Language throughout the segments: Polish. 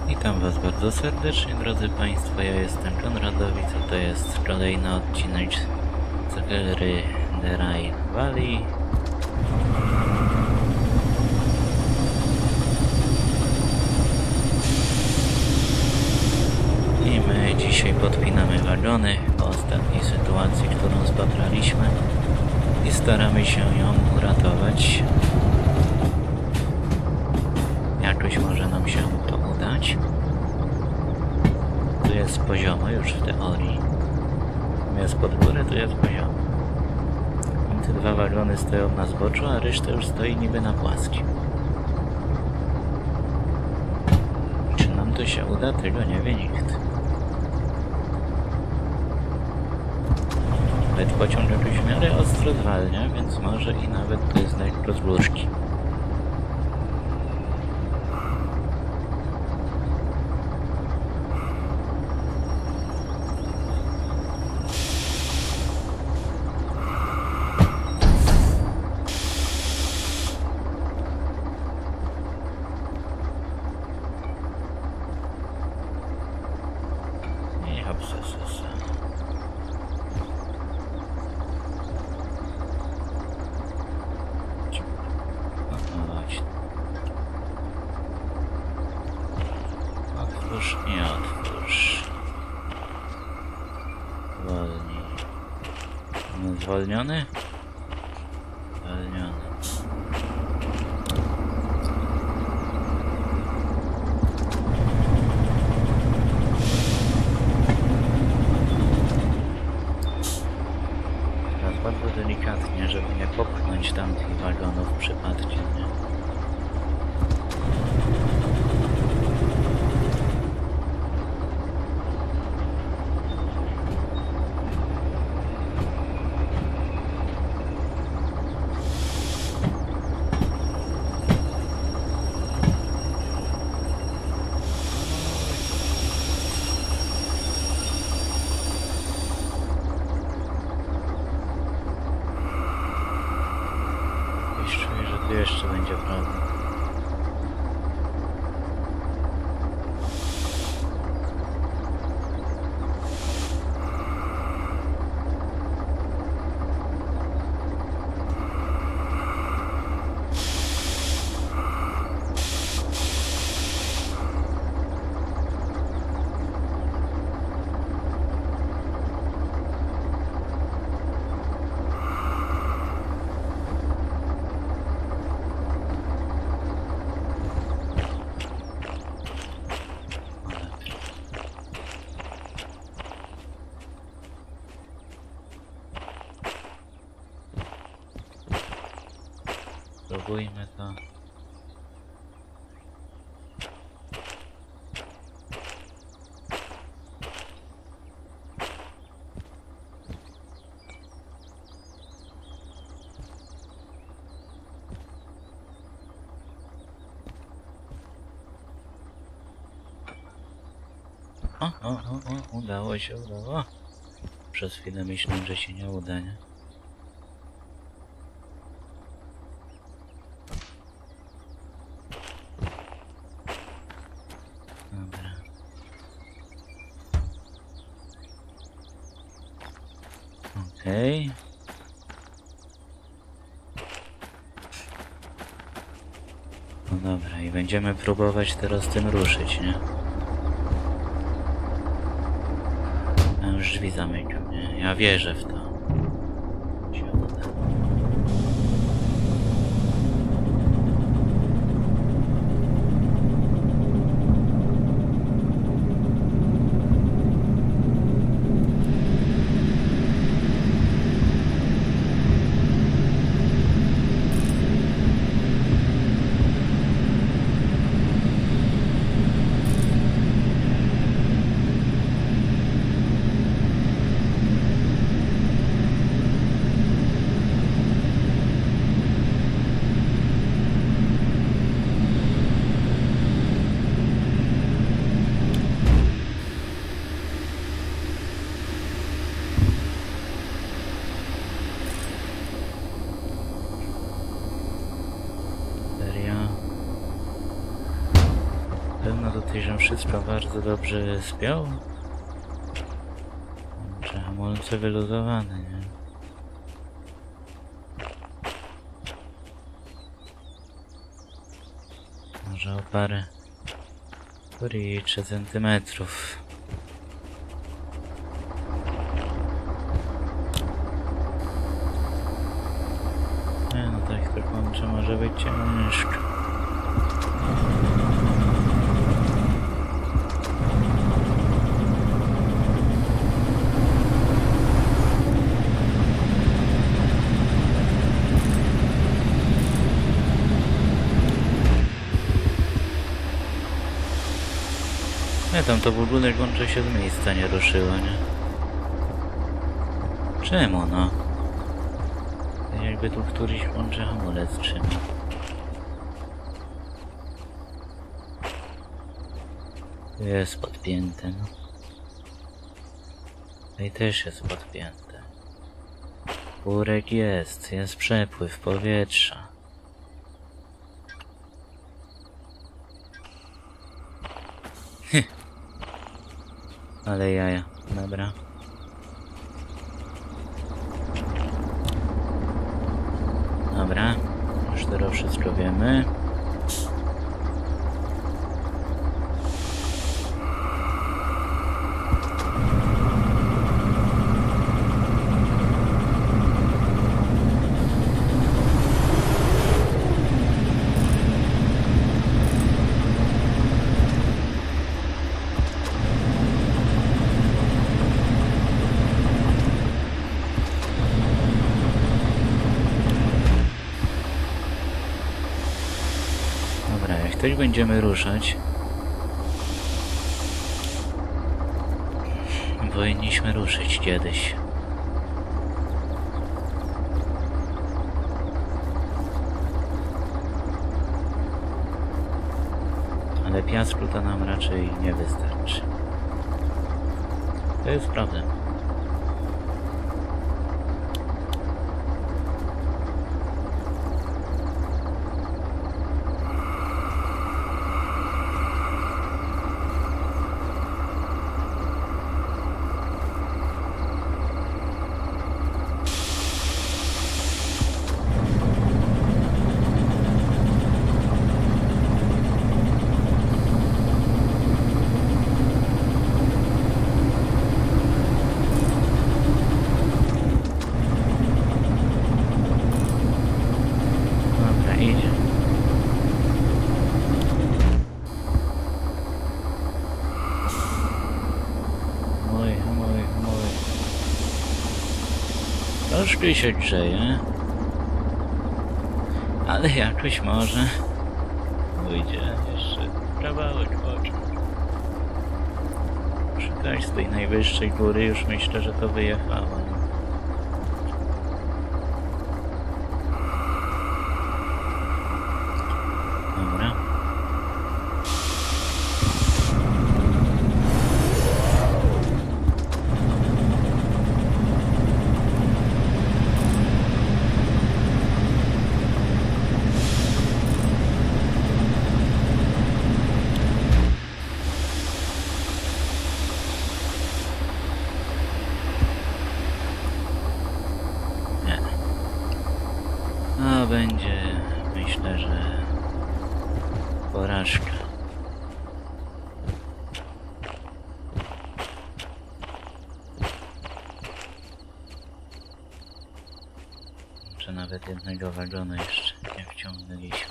Witam Was bardzo serdecznie, drodzy Państwo. Ja jestem John Radowicz, a to jest kolejny odcinek z gry The Rhine Valley. I my dzisiaj podpinamy wagony po ostatniej sytuacji, którą spatraliśmy i staramy się ją uratować. Jakoś może nam się to udać. Tu jest poziomo już w teorii. Jest pod górę, tu jest poziomo. Te dwa wagony stoją na zboczu, a reszta już stoi niby na płaskim. Czy nam to się uda? Tego nie wie nikt. Nawet pociąg jakoś w miarę ostro zwalnia, więc może i nawet to jest lekko z bluzki. Otwórz, nie otwórz. Wolniej. Zwolniony? Zwolniony. Teraz bardzo delikatnie, żeby nie popchnąć tamtych wagonów przypadkiem, nie? Czuję, że tu jeszcze będzie problem. Spróbujmy to. Udało się, udało. Przez chwilę myślałem, że się nie uda, nie? Dobra. Okej. No dobra, i będziemy próbować teraz tym ruszyć, nie? A już drzwi zamykam, nie? Ja wierzę w to. Się uda. Pewno tutaj, że wszystko bardzo dobrze spiął. Czy hamulce wyluzowane, nie? Może o parę centymetrów. Nie no, tak to kończę, może być ciężko. Nie, tam to w ogóle łącze się z miejsca nie ruszyło, nie? Czemu no? Jakby tu któryś łączy hamulec trzyma. Jest podpięte, no. Tutaj też jest podpięte. Kurek jest przepływ powietrza. Ale jaja, dobra. Dobra, już teraz wszystko wiemy. Ktoś będziemy ruszać. Powinniśmy ruszyć kiedyś. Ale piasku to nam raczej nie wystarczy. To jest prawda. Troszkę się grzeje, ale jakoś może pójdzie jeszcze kawałek oczu. Szukać z tej najwyższej góry już myślę, że to wyjechało. Dobra. Będzie, myślę, że porażka. Czy nawet jednego wagonu jeszcze nie wciągnęliśmy.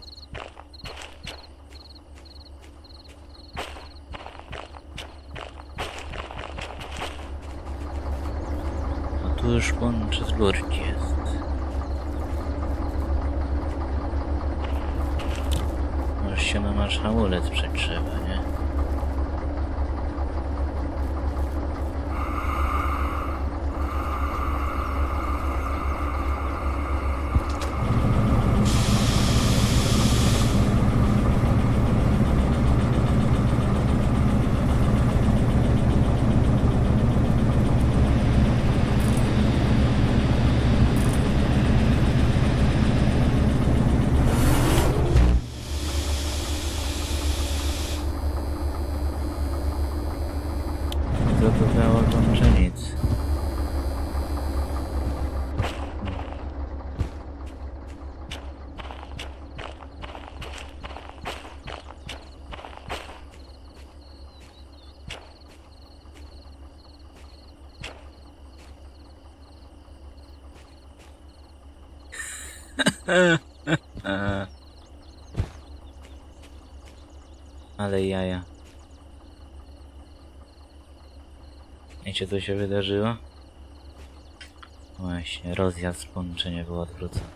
No tu już łączy z górki jest. Się na nasz hamulec przegrzewa, nie? przygotowało włączenic. Ale jaja. Wiecie co się wydarzyło? Właśnie, rozjazd połączenia był odwrócony.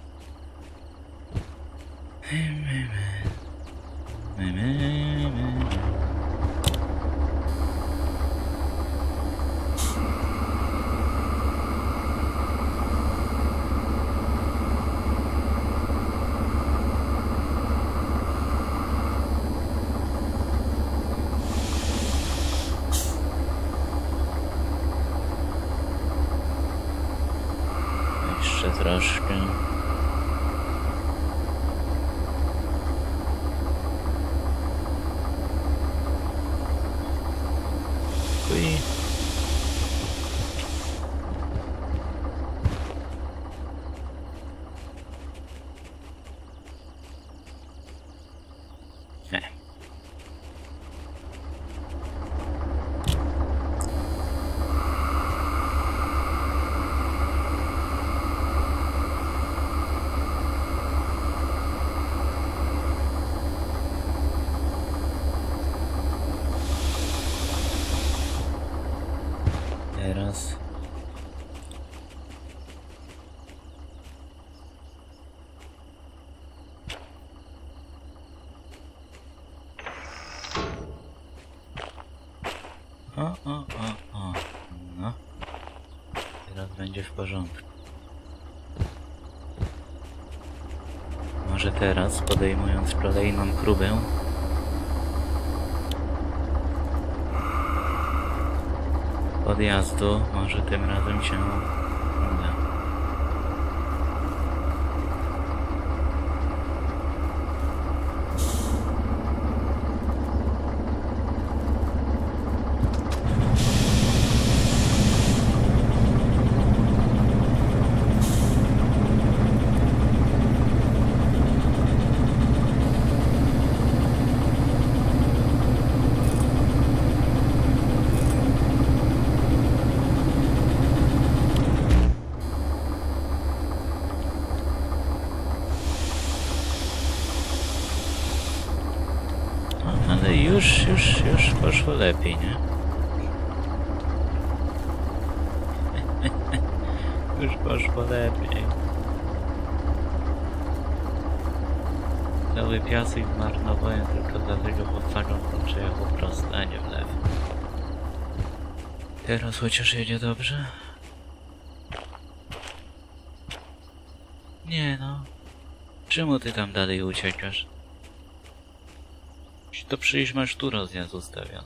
Jeszcze troszkę. Uj. Nie. Teraz o. No. Teraz będzie w porządku. Może teraz, podejmując kolejną próbę, podjazdu, może tym razem się uda. Ale już poszło lepiej, nie? Już poszło lepiej. Cały piasek zmarnowałem tylko dlatego, bo wagon przejechał prosto, a nie w lewo. Teraz chociaż jedzie dobrze? Nie no. Czemu ty tam dalej uciekasz? To przecież masz tu rozjazd ustawiony.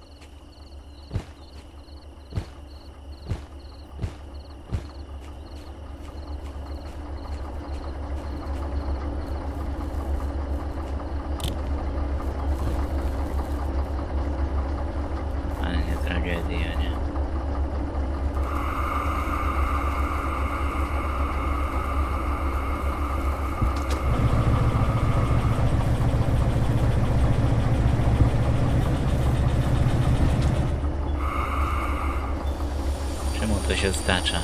Ale nie tragedia, nie? Czemu to się stacza?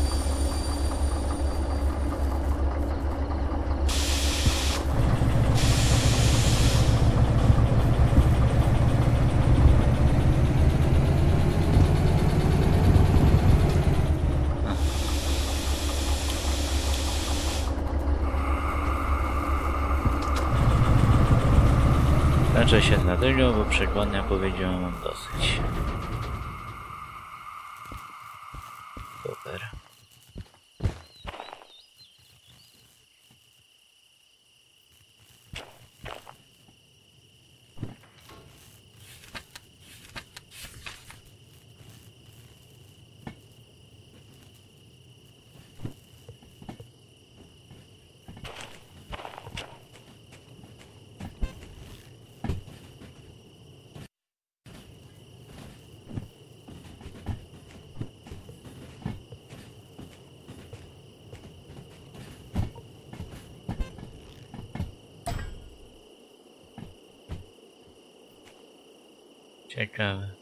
Stacza się dlatego, bo przekładnia powiedziała mam dosyć. Super. Ciekawe.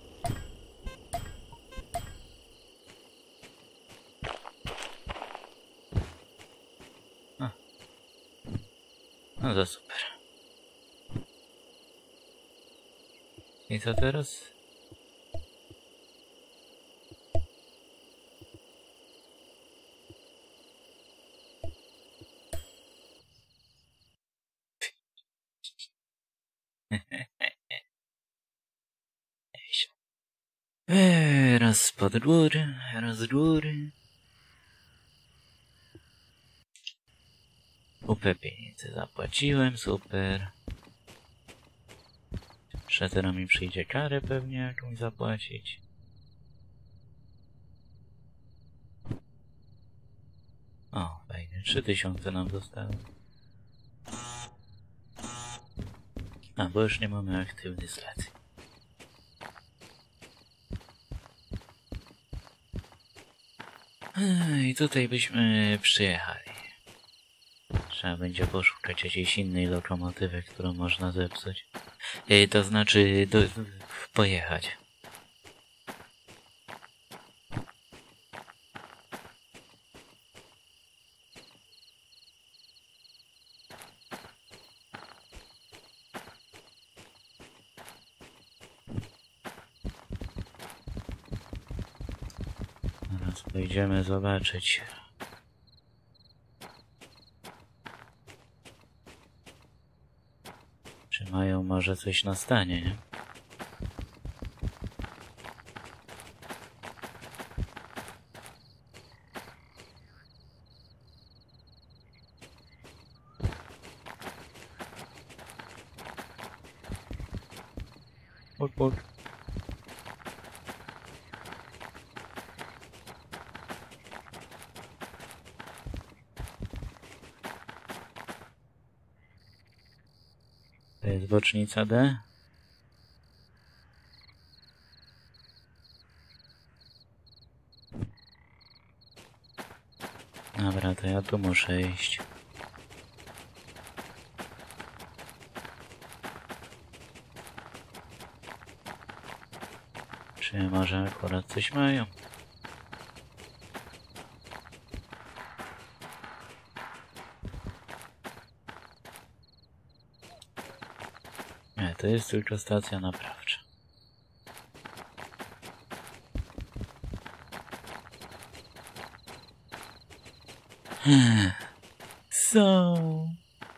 No to super. I co teraz? Raz pod góry, raz z góry. Kupę pieniędzy zapłaciłem, super. Teraz mi przyjdzie karę pewnie jakąś zapłacić. O, fajnie, 3000 nam zostało. A, bo już nie mamy aktywnych stacji. I tutaj byśmy przyjechali. Trzeba będzie poszukać jakiejś innej lokomotywy, którą można zepsuć. To znaczy, pojechać. Teraz pójdziemy zobaczyć. Czy mają może coś na stanie, nie? Puk. To jest bocznica D. Dobra, to ja tu muszę iść. Czy może akurat coś mają? Nie, to jest tylko stacja naprawcza. Są.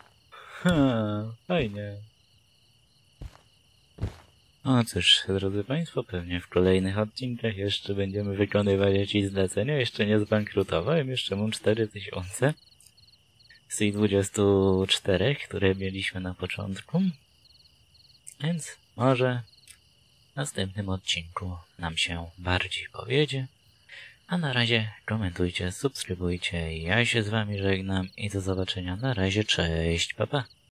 Fajnie. O cóż, drodzy Państwo, pewnie w kolejnych odcinkach jeszcze będziemy wykonywać jakieś zlecenia. Jeszcze nie zbankrutowałem, jeszcze mam 4000 z tych 24, które mieliśmy na początku. Więc może w następnym odcinku nam się bardziej powiedzie. A na razie komentujcie, subskrybujcie. Ja się z Wami żegnam i do zobaczenia. Na razie, cześć, pa pa.